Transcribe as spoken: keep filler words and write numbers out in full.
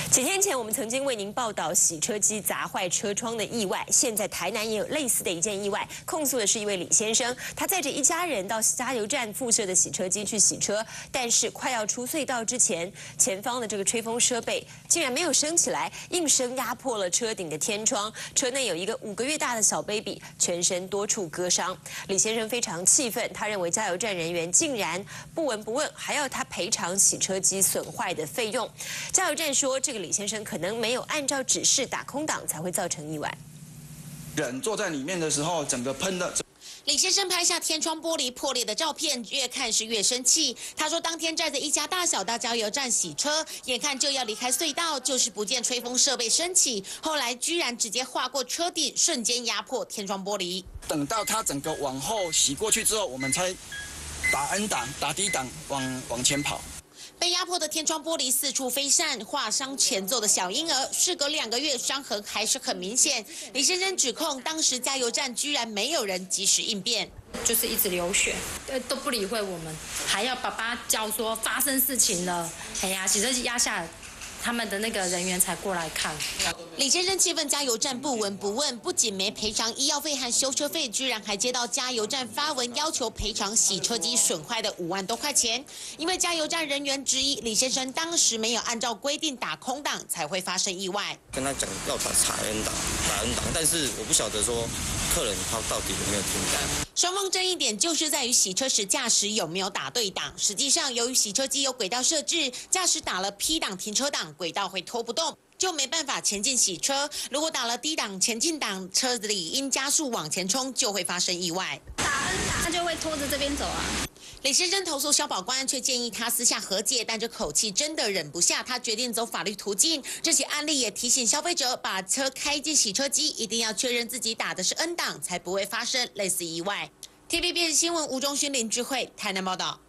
几天前，我们曾经为您报道洗车机砸坏车窗的意外。现在台南也有类似的一件意外，控诉的是一位李先生，他载着一家人到加油站附设的洗车机去洗车，但是快要出隧道之前，前方的这个吹风设备竟然没有升起来，应声压破了车顶的天窗。车内有一个五个月大的小 baby， 全身多处割伤。李先生非常气愤，他认为加油站人员竟然不闻不问，还要他赔偿洗车机损坏的费用。加油站说，这个李先生可能没有按照指示打空挡，才会造成意外。 人坐在里面的时候，整个喷的。 李先生拍下天窗玻璃破裂的照片，越看是越生气。他说，当天载着一家大小到加油站洗车，眼看就要离开隧道，就是不见吹风设备升起，后来居然直接划过车顶，瞬间压破天窗玻璃。 等到他整个往后洗过去之后，我们才打 N 档、打 D 档往往前跑。 被压迫的天窗玻璃四处飞散，划伤前座的小婴儿，事隔两个月，伤痕还是很明显。李先生指控，当时加油站居然没有人及时应变， 就是一直流血，呃，都不理会我们，还要爸爸叫说发生事情了，哎呀，洗车机压下来。他们的那个人员才过来看。 李先生气愤加油站不闻不问，不仅没赔偿医药费和修车费，居然还接到加油站发文要求赔偿洗车机损坏的五万多块钱。因为加油站人员质疑李先生当时没有按照规定打空档，才会发生意外。 跟他讲要打踩 N 档，打 N 档，但是我不晓得说客人他到底有没有听到。 双方争议点就是在于洗车时驾驶有没有打对档。实际上，由于洗车机有轨道设置，驾驶打了 P 档停车档，轨道会拖不动，就没办法前进洗车。如果打了 D 档前进档，车子里因加速往前冲，就会发生意外。 打 N 档，那就会拖着这边走啊。 李先生投诉消保官，却建议他私下和解，但这口气真的忍不下，他决定走法律途径。这起案例也提醒消费者，把车开进洗车机，一定要确认自己打的是 N 档，才不会发生类似意外。T V B S 新闻吴忠勋、林智慧台南报道。